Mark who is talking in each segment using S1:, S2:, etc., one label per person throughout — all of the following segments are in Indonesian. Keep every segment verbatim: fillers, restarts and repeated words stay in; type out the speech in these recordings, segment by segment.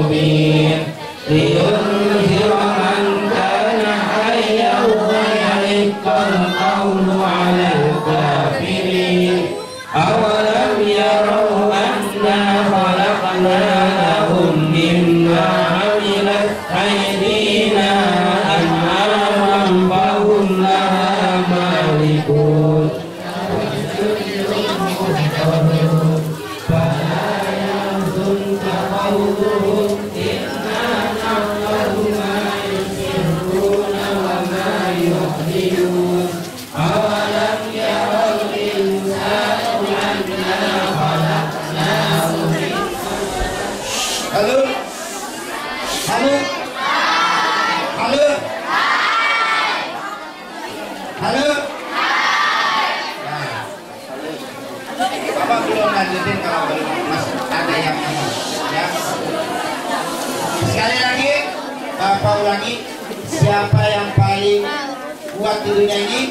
S1: مبين لينذر من كان حيا ويحق القول على الكافرين أولم يروا أنا خلقنا لهم مما عملت أيدينا أنعاما فهم لها مالكون فلا يحزنك قولهم إنا نعلم ما يسرون وما يعلنون أولم يروا الإنسان أنا خلقناه من
S2: Halo, halo, halo, halo. Nah, Bapak belum lanjutin kalau belum masih ada yang ini, ya. Sekali lagi, Bapak ulangi, siapa yang paling kuat di dunia ini?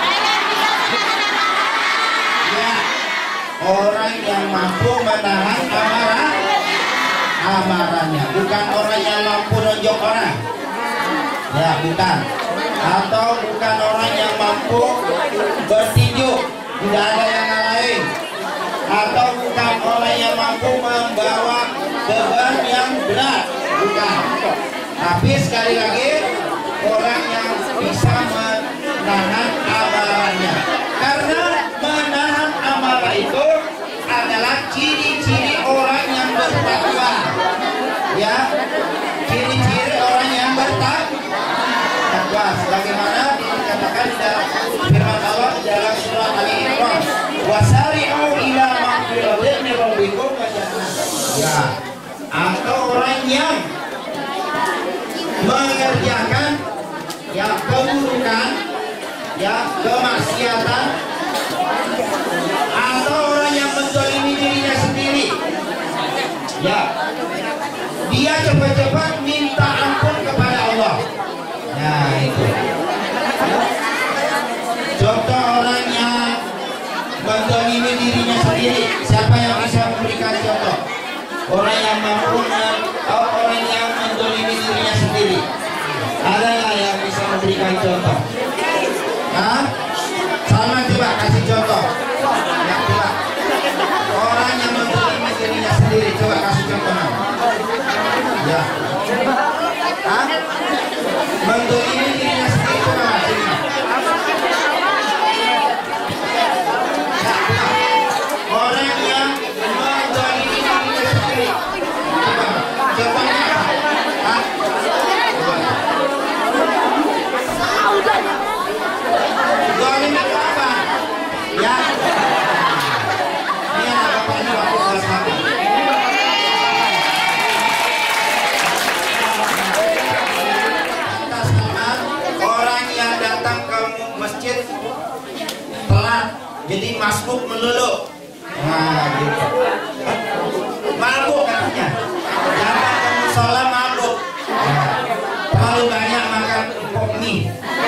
S2: Ya, orang yang mampu menahan amarah. Amarahnya, bukan orang yang mampu nonjok orang, ya bukan, atau bukan orang yang mampu bertinju, tidak ada yang lain, atau bukan orang yang mampu membawa beban yang berat, bukan. Tapi sekali lagi, orang yang bisa menahan amarahnya, karena menahan amarah itu adalah ciri-ciri orang yang bertakwa. Ya, ciri-ciri orang yang bertakwa sebagaimana dikatakan dalam firman Allah dalam surat Ali Imran, wasari'u ila maghfiratin min rabbikum wa jannah. Ya, atau orang yang mengerjakan ya keburukan, ya kemaksiatan, atau orang yang menzalimi dirinya sendiri. Ya, dia cepat-cepat minta ampun kepada Allah. Nah itu contoh orang yang menzalimi dirinya sendiri. Siapa yang bisa memberikan contoh? Orang yang mampu atau orang yang menzalimi dirinya sendiri? Ada nggak yang bisa memberikan contoh? Hah? Sama coba kasih contoh. Ya, coba. Orang yang menzalimi dirinya sendiri, coba kasih contoh. Ya. Hah? Menzalimi dirinya sendiri, coba kasih. Orang yang menzalimi dirinya sendiri. Coba. Contohnya apa? Hah? Zalim itu apa? Ya. Ini anak bapaknya waktu kelas satu. Orang yang datang ke masjid telat, jadi masbuk melulu. Nah, gitu. Mabuk katanya. Datang ke musola mabuk. Nah, terlalu banyak makan pop mie.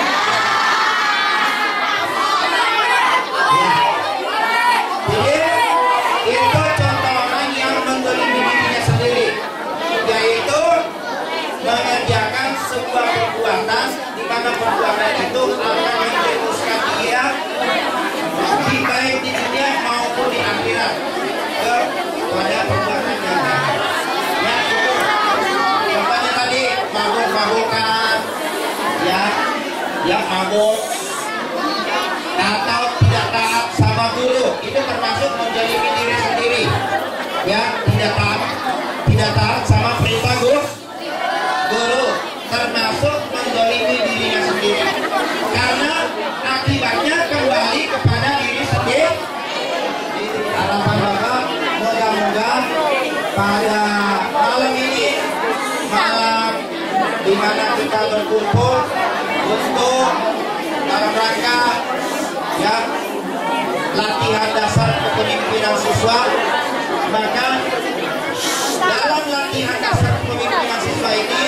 S2: Mengerjakan sebuah perbuatan di mana perbuatan itu akan menjerumuskan dia di baik di dunia maupun di akhirat kepada perbuatan yang baik. Ya, itu contohnya tadi mabuk-mabukan, ya, yang mabuk atau tidak taat sama guru, itu termasuk menzalimi diri sendiri. Ya, tidak taat, tidak taat sama perintah guru. Guru termasuk menzalimi dirinya sendiri, karena akibatnya kembali kepada diri sendiri. Harapan Bapak moga-moga pada malam ini, malam di mana kita berkumpul untuk dalam rangka ya latihan dasar kepemimpinan siswa, maka dalam latihan dasar kepemimpinan siswa ini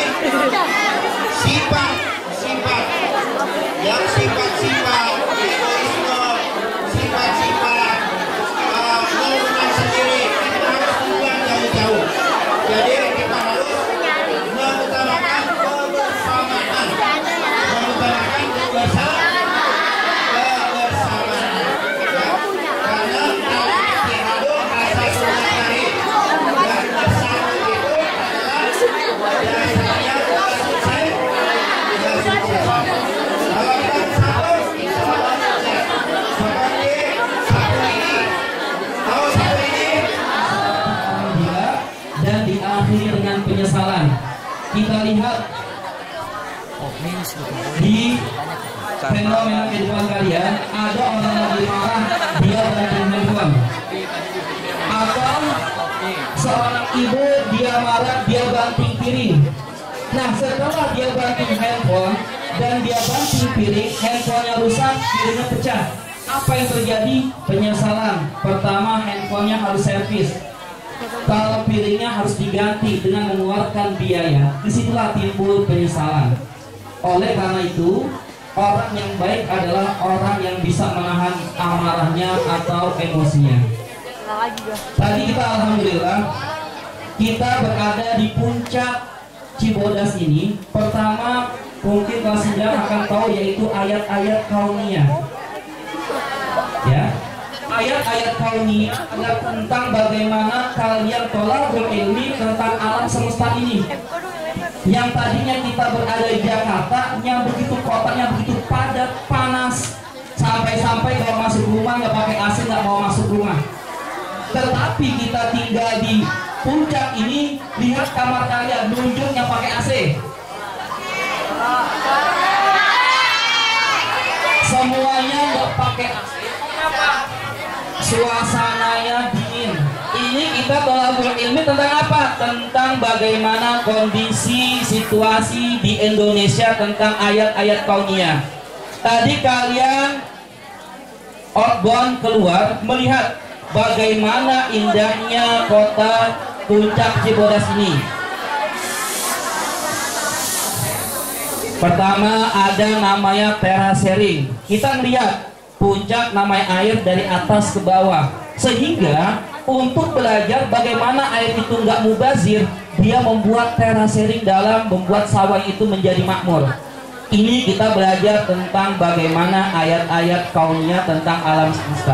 S2: sifat-sifat yang sifat-sifat egoisme, sifat-sifat uh, melakukan sendiri itu harus dibuang jauh-jauh. Jadi kita harus
S1: penyesalan. Kita lihat di fenomena kehidupan kalian, ada orang yang lagi marah, dia banting handphone. Atau seorang ibu, dia marah, dia banting piring. Nah, setelah dia banting handphone dan dia banting piring, handphonenya rusak, piringnya pecah. Apa yang terjadi? Penyesalan. Pertama, handphonenya harus servis. Kalau piringnya harus diganti dengan mengeluarkan biaya, disitulah timbul penyesalan. Oleh karena itu, orang yang baik adalah orang yang bisa menahan amarahnya atau emosinya. Tadi kita alhamdulillah kita berada di puncak Cibodas ini. Pertama, mungkin kelas sembilan akan tahu yaitu ayat-ayat kauniyah. Ya, ayat-ayat kauniyah adalah tentang bagaimana kalian tolabul ilmi tentang alam semesta ini. Yang tadinya kita berada di Jakarta, yang begitu kotanya begitu padat, panas, sampai-sampai kalau masuk rumah nggak pakai A C, nggak mau masuk rumah. Tetapi kita tinggal di puncak ini, lihat kamar kalian, nunjuknya pakai A C. Semuanya nggak pakai A C. Kenapa? Suasananya dingin. Ini kita tolabul ilmi tentang apa? Tentang bagaimana kondisi situasi di Indonesia tentang ayat-ayat kauniyah. Tadi kalian outbound keluar melihat bagaimana indahnya kota puncak Cibodas ini. Pertama ada namanya terasering. Kita melihat puncak namanya air dari atas ke bawah, sehingga untuk belajar bagaimana air itu nggak mubazir, dia membuat terasering dalam membuat sawah itu menjadi makmur. Ini kita belajar tentang bagaimana ayat-ayat kauniyah tentang alam semesta.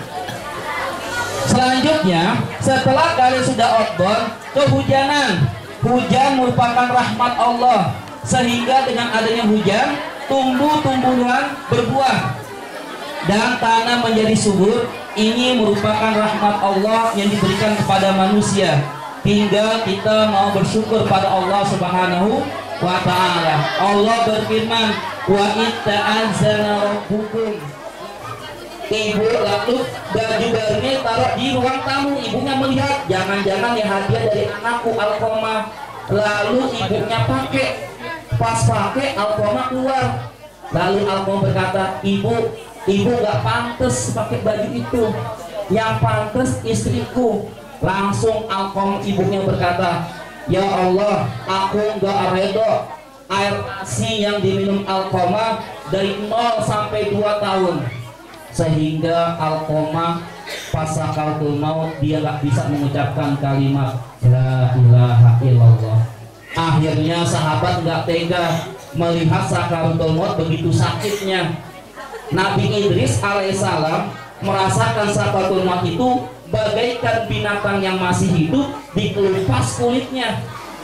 S1: Selanjutnya, setelah kalian sudah outbound, kehujanan. Hujan merupakan rahmat Allah, sehingga dengan adanya hujan, tumbuh-tumbuhan berbuah dan tanah menjadi subur. Ini merupakan rahmat Allah yang diberikan kepada manusia. Tinggal kita mau bersyukur pada Allah Subhanahu wa ta'ala. Allah berfirman, wa itta'azana rabbukum. Ibu lalu baju barunya taruh di ruang tamu. Ibunya melihat, jangan-jangan ya hadiah dari anakku Alkoma. Lalu ibunya pakai, pas pakai Alkoma keluar. Lalu Alkoma berkata, ibu Ibu gak pantas pakai baju itu, yang pantas istriku. Langsung Alkom ibunya berkata, ya Allah, aku gak redo air asi yang diminum Alkoma dari nol sampai dua tahun. Sehingga Alkoma pas sakaratul maut dia gak bisa mengucapkan kalimat la ilaha illallah. Akhirnya sahabat gak tega melihat sakaratul maut begitu sakitnya. Nabi Idris alaihissalam merasakan sakaratul maut itu bagaikan binatang yang masih hidup dikelupas kulitnya.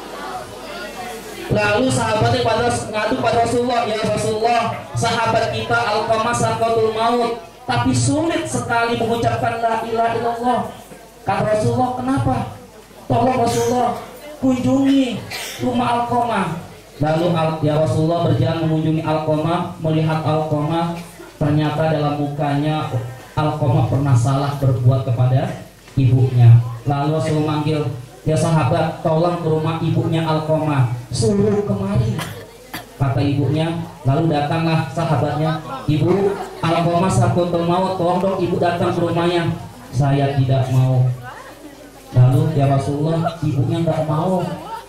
S1: Lalu sahabatnya pada ngadu pada Rasulullah, ya Rasulullah, sahabat kita Alqamah sakaratul maut, tapi sulit sekali mengucapkan la ilaha illallah. Kata Rasulullah, kenapa? Tolong Rasulullah kunjungi rumah Alqamah. Lalu ya Rasulullah berjalan mengunjungi Alqamah, melihat Alqamah. Ternyata dalam mukanya Alqamah pernah salah berbuat kepada ibunya. Lalu Rasul manggil, ya sahabat, tolong ke rumah ibunya Alqamah, suruh kemari. Kata ibunya. Lalu datanglah sahabatnya, ibu Alqamah sakaratul maut, tolong dong ibu datang ke rumahnya. Saya tidak mau. Lalu ya Rasulullah, ibunya nggak mau.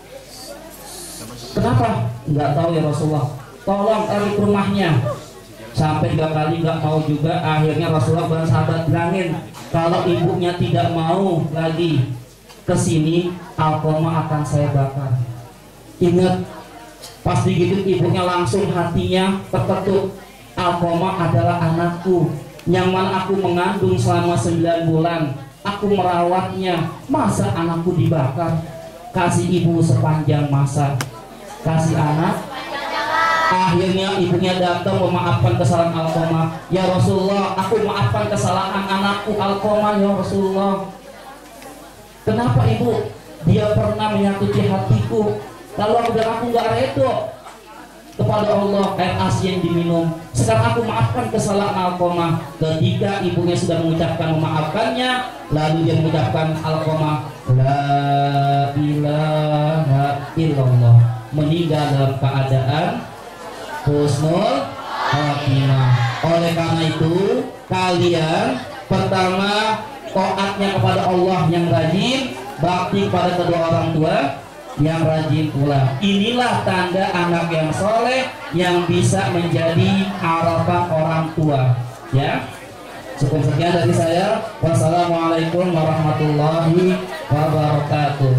S1: Kenapa? Nggak tahu ya Rasulullah. Tolong cari ke rumahnya. Sampai dua kali nggak mau juga. Akhirnya Rasulullah dan sahabat bilangin, kalau ibunya tidak mau lagi ke sini, Alqamah akan saya bakar. Ingat, pas digigit ibunya langsung hatinya terketuk. Alqamah adalah anakku yang mana aku mengandung selama sembilan bulan. Aku merawatnya, masa anakku dibakar? Kasih ibu sepanjang masa, kasih anak. Akhirnya ibunya datang memaafkan kesalahan Alqamah. Ya Rasulullah, aku maafkan kesalahan anakku Alqamah ya Rasulullah. Kenapa ibu? dia pernah menyakiti hatiku, lalu aku bilang aku nggak redo kepada Allah air asi yang diminum. Sekarang aku maafkan kesalahan Alqamah. Ketika ibunya sudah mengucapkan memaafkannya, lalu dia mengucapkan Alqamah la ilaha illallah, meninggal dalam keadaan husnul khatimah. Oleh karena itu kalian pertama taatnya kepada Allah yang rajin, bakti pada kedua orang tua yang rajin pula. Inilah tanda anak yang soleh yang bisa menjadi harapan orang tua. Ya, cukup sekian dari saya. Wassalamualaikum warahmatullahi wabarakatuh.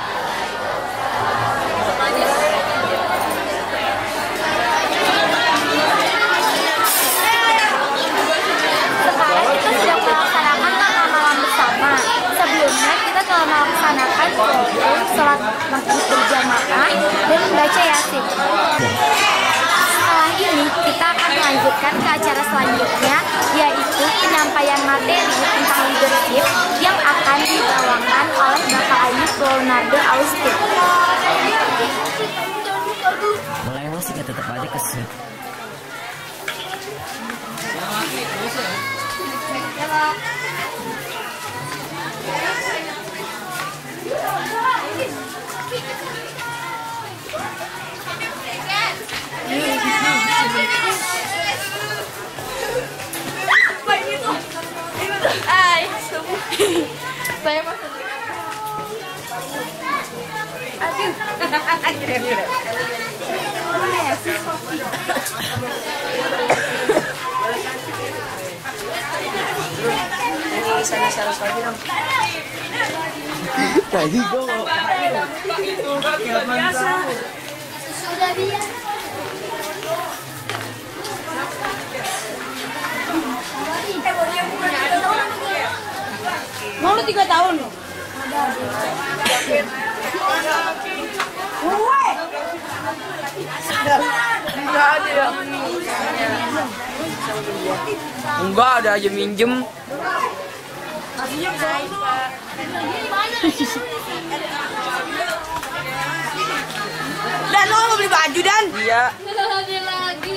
S3: Sekarang kita sudah melaksanakan makan malam bersama. Sebelumnya kita telah melaksanakan sholat maghrib berjamaah dan membaca yasin. Setelah ini kita akan melanjutkan ke acara selanjutnya, yaitu penyampaian materi tentang leadership yang akan dibawakan oleh Bapak Ayub Leonardo Austin.
S4: Mulai musik ya tetap aja kesel.
S3: Saya masuk. Aduh.
S4: Ini sana-sana lagi dong. Tadi gue mau.
S3: Sudah dia.
S5: Mau lu tiga tahun loh.
S4: Enggak ada ya. Enggak ada aja minjem.
S5: Dan lo mau beli baju Dan?
S4: Iya.
S3: Lagi lagi.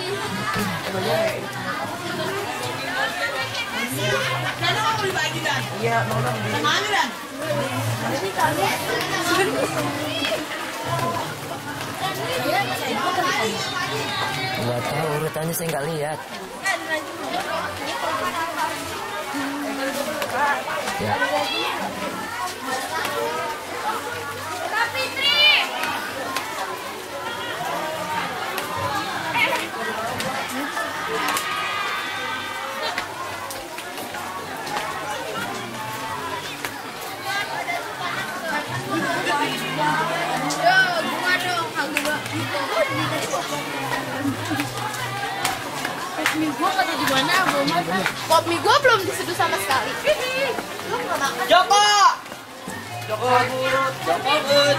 S5: Dan lo mau beli baju Dan?
S4: Iya, mau dong.
S5: Sama aja Dan?
S4: Enggak tahu urutannya saya enggak lihat. Ya.
S3: Mie gua nggak tahu di mana, belum makan. Pop mie gua belum diseduh sama sekali. Lu nggak makan?
S4: Joko. Joko urut. Joko urut.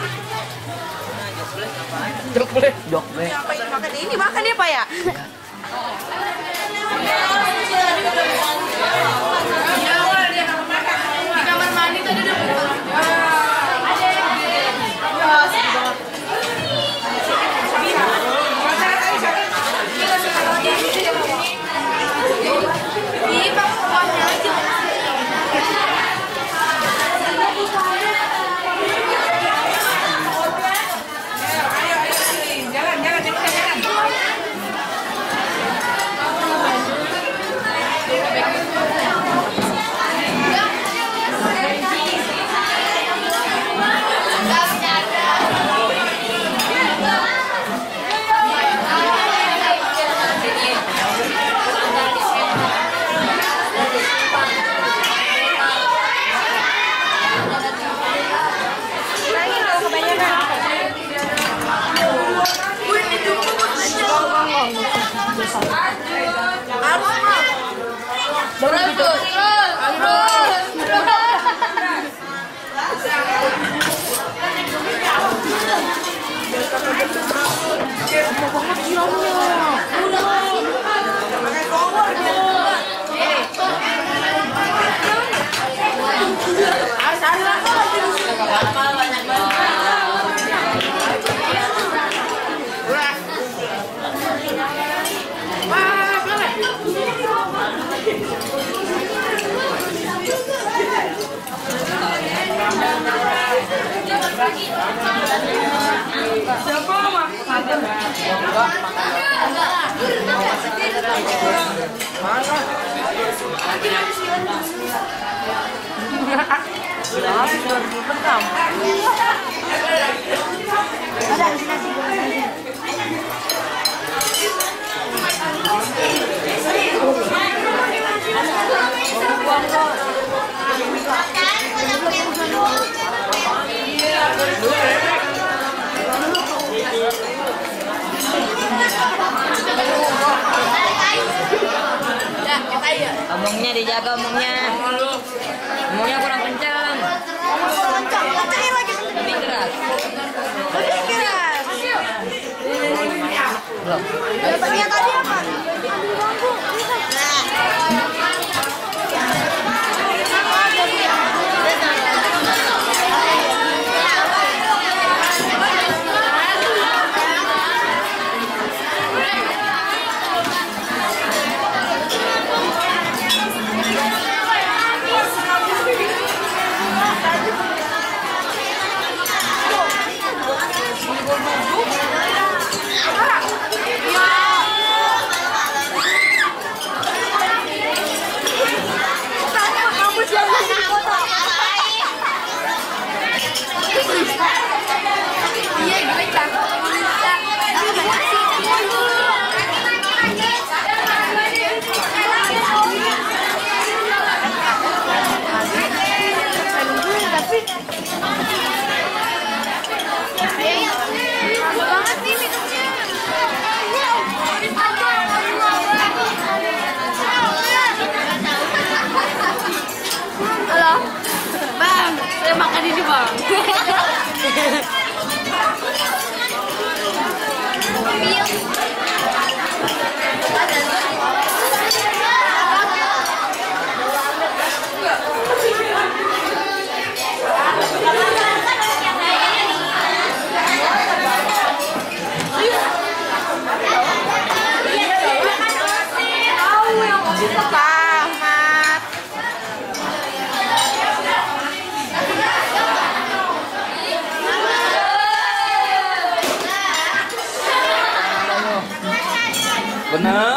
S4: Jok boleh. Jok boleh.
S5: Apa ini makan ini makan ya Pak ya? Di kamar mandi tadi udah banyak banget.
S6: Omongnya dijaga omongnya. Omongnya kurang kencang. Lebih keras.
S5: Lebih keras.
S6: Belum.
S3: Dapatnya tadi apa?
S5: Halo, bang, saya makan ini bang.
S1: Bener.